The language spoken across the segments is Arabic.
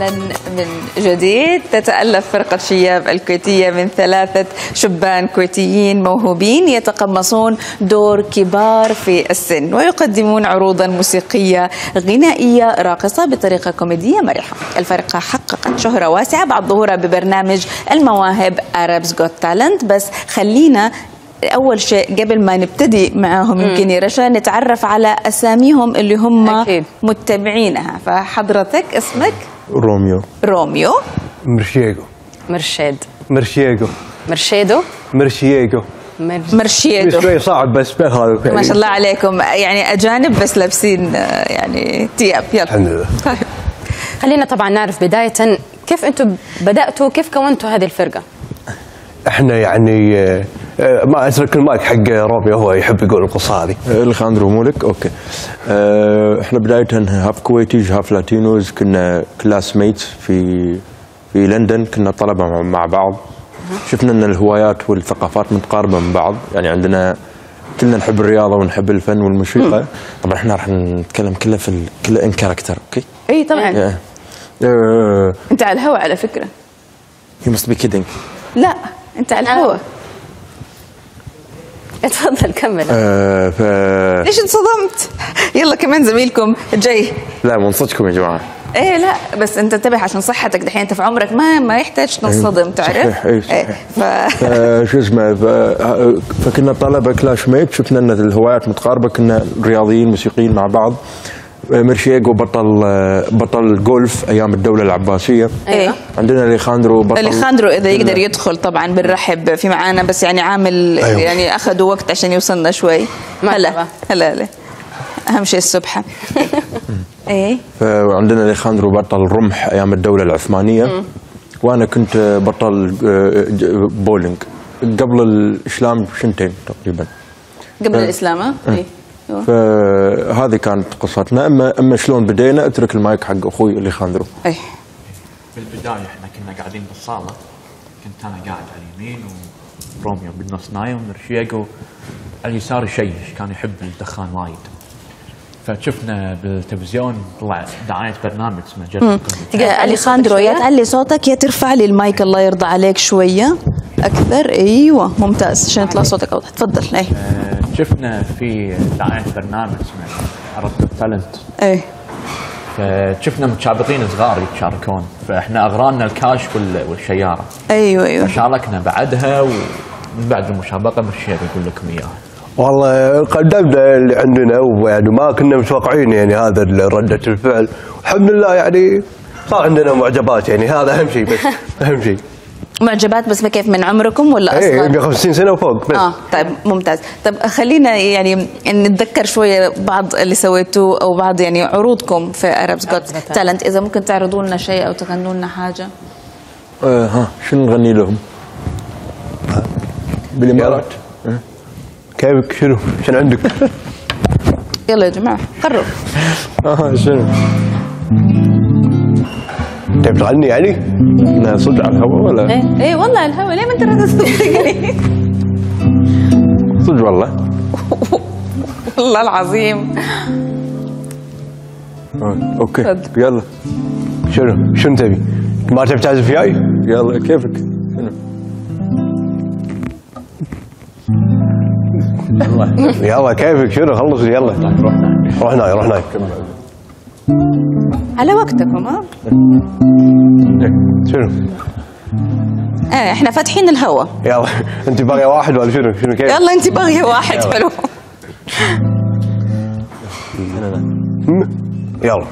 أهلا من جديد. تتألف فرقة شياب الكويتية من 3 شبان كويتيين موهوبين يتقمصون دور كبار في السن ويقدمون عروضا موسيقية غنائية راقصة بطريقة كوميدية مرحة. الفرقة حققت شهرة واسعة بعد ظهورها ببرنامج المواهب Arabs Got Talent. بس خلينا أول شيء قبل ما نبتدي معاهم يمكن يا رشا نتعرف على أساميهم اللي هم أكيد متبعينها. فحضرتك اسمك؟ روميو مرشيدو شوي صعب بس ما شاء الله عليكم، يعني أجانب بس لابسين يعني تياب. يلا الحمد لله. طيب خلينا طبعا نعرف بداية كيف أنتم بدأتوا، كيف كونتوا هذه الفرقة؟ احنا يعني ما اترك المايك حق روبي، هو يحب يقول القصه هذه. الخاندرو مولك. اوكي. احنا بدايه هاف كويتي هاف لاتينوز، كنا كلاس ميت في لندن، كنا طلبه مع بعض. شفنا ان الهوايات والثقافات متقاربه من بعض، يعني عندنا كلنا نحب الرياضه ونحب الفن والموسيقى. طبعا احنا راح نتكلم كله كله ان كاركتر. اوكي. اي طبعا. انت على الهواء على فكره. You must be kidding. لا انت على الهواء. اتفضل كمل. ليش انصدمت؟ يلا كمان زميلكم جاي. لا من صدقكم يا جماعه. ايه لا بس انت انتبه عشان صحتك دحين، انت في عمرك ما يحتاج تنصدم تعرف. صحيح. اي صحيح. شو اسمه، فكنا طلبه كلاش ميت، شفنا ان الهوايات متقاربه، كنا رياضيين موسيقيين مع بعض. مرشيجو بطل جولف ايام الدوله العباسيه. ايه. عندنا اليخاندرو اذا يقدر يدخل طبعا بنرحب في معانا، بس يعني عامل أيوه. يعني اخذوا وقت عشان يوصلنا شوي. هلا اهم شيء السبحه. ايه. فعندنا اليخاندرو بطل رمح ايام الدوله العثمانيه. وانا كنت بطل بولينج قبل الاسلام بسنتين تقريبا. قبل الاسلام ايه. فهذه كانت قصتنا. اما شلون بدينا اترك المايك حق اخوي اليخاندرو. اي بالبدايه احنا كنا قاعدين بالصاله، كنت انا قاعد على اليمين وروميو بالنص نايم، ورشيجو على اليسار يشيش، كان يحب الدخان وايد. فشفنا بالتلفزيون طلع دعايه برنامج اسمه جرب. اليخاندرو يا تعلي صوتك يا ترفع لي المايك الله يرضى عليك شويه اكثر. ايوه ممتاز عشان يطلع صوتك اوضح. تفضل. اي شفنا في دعايه برنامج اسمه Arabs Got Talent. اي. فشفنا متشابطين صغار يتشاركون، فاحنا اغرانا الكاش والسياره. ايوه. فشاركنا بعدها، ومن بعد المسابقه مرشيد يقول لكم اياها. والله قدمنا اللي عندنا، ويعني ما كنا متوقعين يعني هذا ردة الفعل. الحمد لله يعني صار عندنا معجبات، يعني هذا اهم شيء. بس اهم شيء معجبات. بس كيف من عمركم ولا اصغر؟ ايه 50 سنه وفوق بس. طيب ممتاز. طيب خلينا يعني نتذكر شويه بعض اللي سويتوه او بعض يعني عروضكم في Arabs Got Talent. اذا ممكن تعرضوا لنا شيء او تغنوا لنا حاجه. شنو نغني لهم؟ بالامارات. كيفك؟ شنو عندك؟ يلا يا جماعه قرب. شنو؟ تبي تغني يعني؟ لا صدق على الهواء ولا؟ ايه والله على الهواء. ليه ما انت راضي تصدقني؟ صدق والله. والله العظيم. اوكي يلا. شنو تبي؟ ما تبي تعزف وياي؟ يلا كيفك؟ يلا كيفك؟ شنو خلص يلا. روح هناك. على وقتكم. شنو؟ احنا فاتحين الهوا. يلا انت باغيه واحد ولا شنو كيف؟ يلا انت باغيه واحد. حلو. يلا.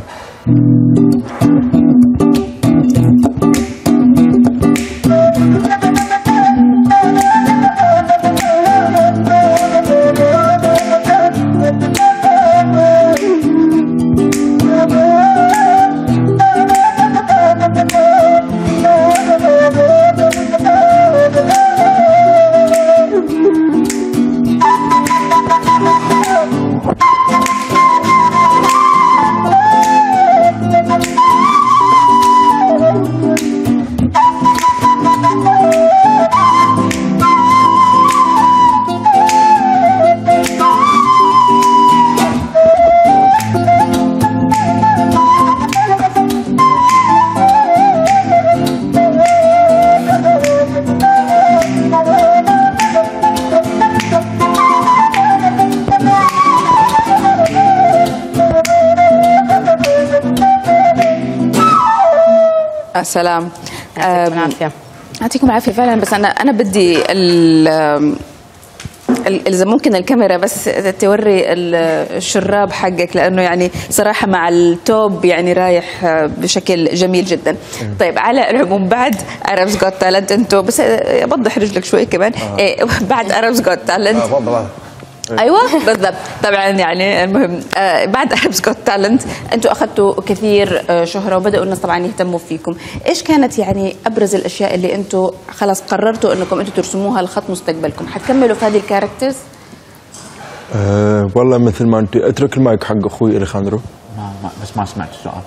السلام. يعطيكم العافيه. يعطيكم العافيه فعلا. بس انا بدي إذا ممكن الكاميرا بس توري الشراب حقك، لأنه يعني صراحة مع التوب يعني رايح بشكل جميل جدا. طيب على العموم بعد Arabs Got Talent أنتوا بس بوضح رجلك شوي كمان. بعد Arabs Got Talent ايوه بالضبط طبعا يعني المهم بعد Arabs Got Talent انتم اخذتوا كثير شهره وبداوا الناس طبعا يهتموا فيكم. ايش كانت يعني ابرز الاشياء اللي انتم خلاص قررتوا انكم انتم ترسموها لخط مستقبلكم؟ حتكملوا في هذه الكاركترز؟ والله مثل ما انت اترك المايك حق اخوي اليخاندرو. بس ما سمعت السؤال.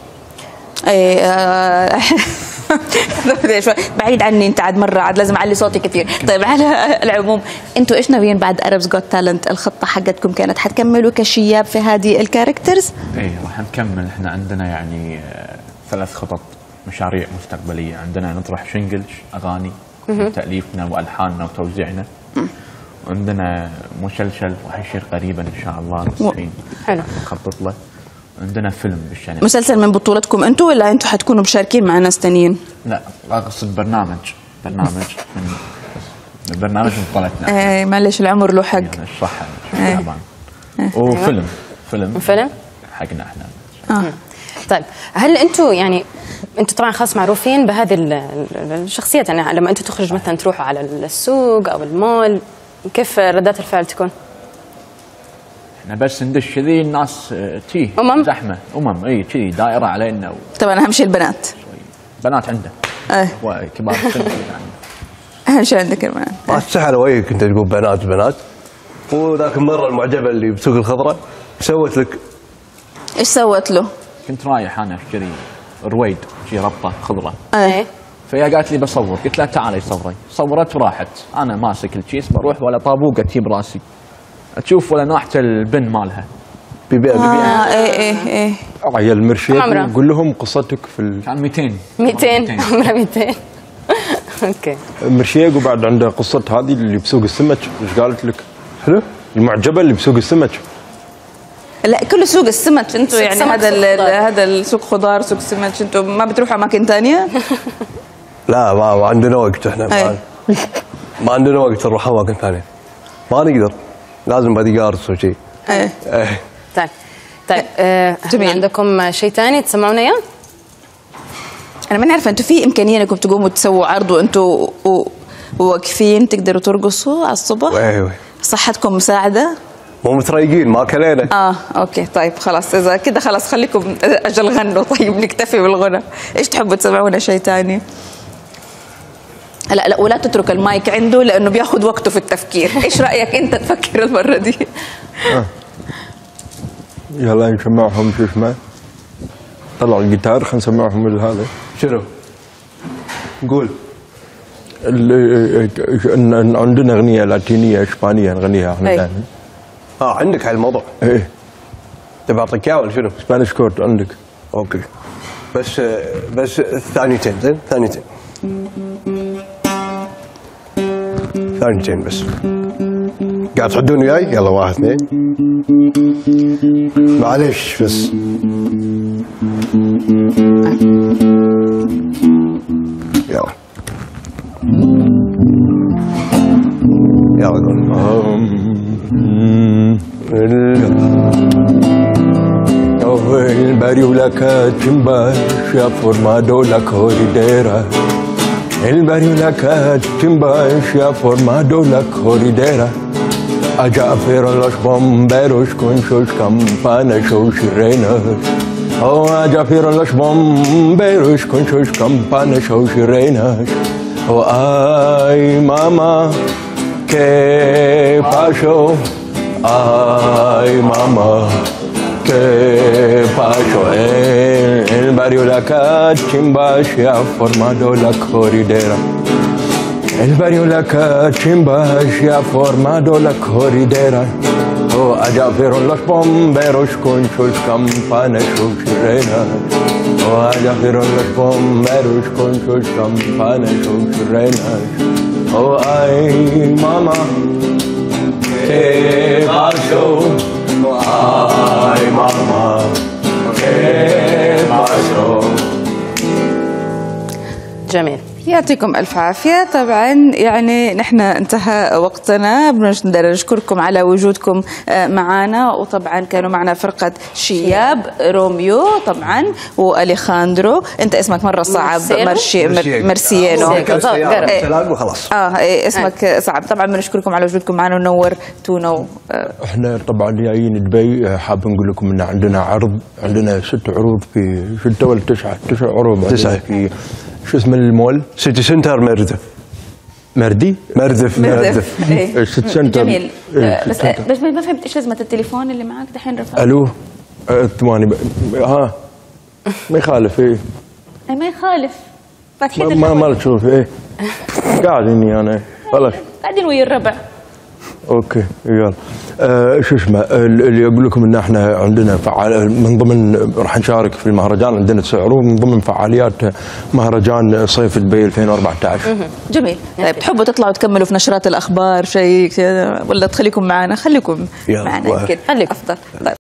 شوي بعيد عني انت عاد مره، عاد لازم اعلي صوتي كثير. طيب على العموم انتوا ايش ناويين بعد Arabs Got Talent؟ الخطه حقتكم كانت حتكملوا كشياب في هذه الكاركترز؟ اي راح نكمل. احنا عندنا يعني 3 خطط مشاريع مستقبليه. عندنا نطرح شنجل اغاني تاليفنا والحاننا وتوزيعنا. وعندنا مسلسل راح يصير قريبا ان شاء الله، بس الحين حلو نخطط له. عندنا فيلم بالشنو. مسلسل من بطولتكم انتوا ولا انتوا حتكونوا مشاركين مع ناس ثانيين؟ لا اقصد برنامج من برنامج من بطولتنا. ايه معلش العمر له حق. يعني الصحة تعبان. وفيلم حقنا احنا. طيب هل انتم يعني انتم طبعا خلاص معروفين بهذه الشخصيات، يعني لما انتم تخرج مثلا تروحوا على السوق او المول كيف ردات الفعل تكون؟ احنا بس ندش كذي الناس تي زحمه اي كذي دائره علينا طبعا اهم شيء البنات. بنات عنده وكبار السن يعني اهم شيء عندك البنات. ما تسحل وجهك انت تقول بنات. وذاك المره المعجبه اللي بسوق الخضراء سوت لك؟ ايش سوت له؟ كنت رايح انا اشتري رويد شي ربطه خضره. ايه فهي قالت لي بصور، قلت لها تعالي صوري. صورت وراحت. انا ماسك الكيس بروح ولا طابوقه تجيب راسي تشوف ولا ناحيه البن مالها بيبيع. ايه عيال المرشيد قول لهم قصتك في كان 200 عمرها 200 اوكي. مرشيق وبعد عنده قصه هذه اللي بسوق السمك. ايش قالت لك؟ حلو المعجبه اللي بسوق السمك. لا كل سوق السمك انتم يعني هذا السوق خضار سوق سمك انتم ما بتروحوا اماكن ثانيه؟ لا ما عندنا وقت احنا ما عندنا وقت نروح اماكن ثانيه. ما نقدر لازم بدي جارس وشيء. طيب جميل. عندكم شيء ثاني تسمعونا اياه؟ انا ما عارفه انتم في امكانيه انكم تقوموا تسووا عرض وانتم واقفين تقدروا ترقصوا على الصبح؟ ايوه صحتكم مساعده؟ مو متريقين ما كلينا. اوكي طيب خلاص اذا كده خلاص خليكم اجل غنوا. طيب نكتفي بالغنى. ايش تحبوا تسمعونا شيء ثاني؟ لا ولا تترك المايك عنده لانه بياخذ وقته في التفكير. ايش رايك انت تفكر المره دي؟ يلا نسمعهم شو اسمه. طلع الجيتار خلينا نسمعهم هذا. شنو؟ قول. عندنا اغنيه لاتينيه اسبانيه نغنيها احنا دائما. عندك على الموضوع؟ ايه. تبي اعطيك اياه ولا شنو؟ سبانيش كورد عندك. اوكي. بس ثانيتين زين ثانيتين بس. قاعد تعدون وياي؟ يلا 1 2 معليش بس. يلا El barrio La Cachimba se ha formado la corridera. El barrio La Cachimba se ha formado la corridera. Allá fueron los bomberos con sus campanas, sus sirenas. Oh, allá fueron los bomberos con sus campanas, sus sirenas. Oh, ay, mamá, ¿qué pasó? Ay, mamá, ¿qué pasó? En el barrio La Cachimba se ha formado la corridera. El barrio La Cachimba se ha formado la corridera. Oh, allá fueron los bomberos con sus campanas, sus sirenas. Oh, allá fueron los bomberos con sus campanas, sus sirenas. Oh, ay, mamá, ¿qué pasó? Ay, mamá, ¿qué pasó? يعطيكم ألف عافية. طبعا يعني نحن انتهى وقتنا، بنقدر نشكركم على وجودكم معنا، وطبعا كانوا معنا فرقة شياب، روميو طبعا واليخاندرو. انت اسمك مرة صعب، مرسيينو وخلاص. اسمك صعب. طبعا بنشكركم على وجودكم معنا ونورتونا. احنا طبعا جايين دبي، حاب نقول لكم ان عندنا عرض، عندنا 6 عروض في 6 ولا 9 عروض 9 في شو اسم المول؟ سيتي سنتر مردف. سيتي سنتر. جميل. بس ما فهمت ايش لازمة التليفون اللي معك دحين رفع؟ الو ثواني ما يخالف. ما يخالف. فاتحين ما تشوف قاعدين انا خلاص قاعدين ويا الربع. اوكي يلا. شو اسمه اللي اقول لكم ان احنا عندنا من ضمن راح نشارك في المهرجان، عندنا 9 عروض من ضمن فعاليات مهرجان صيف دبي 2014. جميل. طيب تحبوا تطلعوا تكملوا في نشرات الاخبار شيء ولا تخليكم معنا؟ خليكم معنا يمكن افضل. طيب.